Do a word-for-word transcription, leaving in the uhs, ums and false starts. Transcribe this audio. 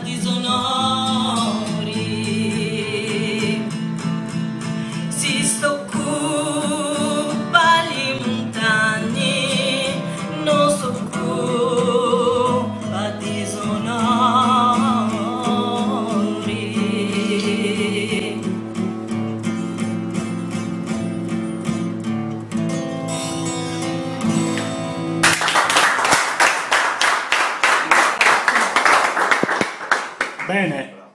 disonori, si stoccupa li montagne, non s'occupa disonori. Bene.